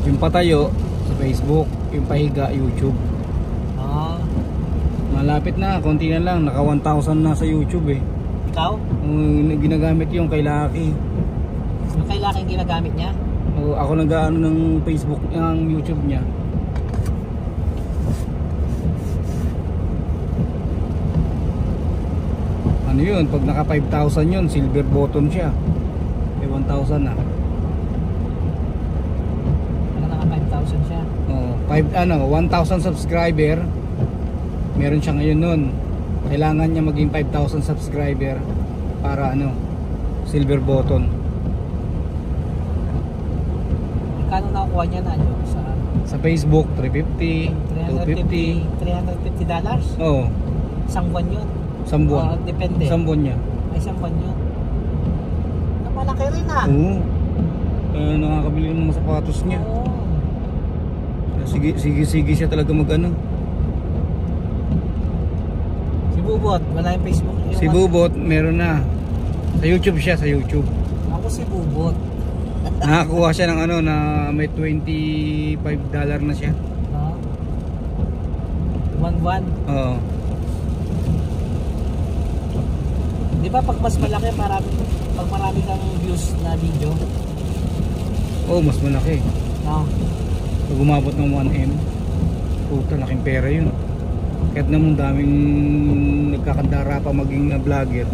Yung patayo sa Facebook, yung pahiga YouTube. Ah, Malapit na, konti na lang, naka 1,000 na sa YouTube eh. ikaw? Ginagamit yung kay Lucky. Yung kailangan ginagamit niya? Ako nag-ano ng Facebook, ng YouTube niya. Ano yun, pag naka 5,000 yun, silver button siya. Eh 1,000 na. Ano naka 5,000 siya? 1,000 subscriber. Meron siya ngayon nun. Kailangan niya maging 5,000 subscriber para silver button. Kano nakukuha niya na yun? Sa Facebook, 350, 250. $350? Oo, Isang buwan yun? isang buwan. Depende. Isang buwan niya. Ay, isang buwan yun. Malaki rin ah. Oo. Nakakabili ng mga sapatos niya. Oo. Sige siya talaga mag-ano. Si Bubot, wala yung Facebook. Si Bubot, meron na. Sa YouTube siya, sa YouTube. Ako si Bubot. Nakakuha siya ng na may $25 na siya. No? Buwan-buwan. Oo. Di ba pag mas malaki, pag marami kang views na video? Oo, mas malaki. No? Pag umabot ng 1M, puta, laking pera yun. Kahit naman daming nagkakandara pa maging vlogger.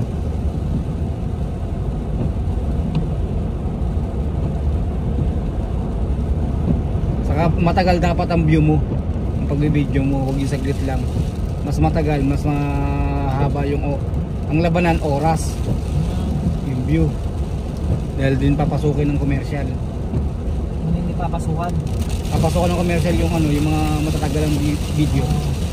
Saka matagal dapat ang view mo. Ang pag-video mo, huwag yung saglit lang. Mas matagal, mas mahaba yung ang labanan oras. Yung view. Dahil din papasukin ng komersyal. Ano hindi papasukan? Papasukan ng komersyal yung yung mga matatagal ang video.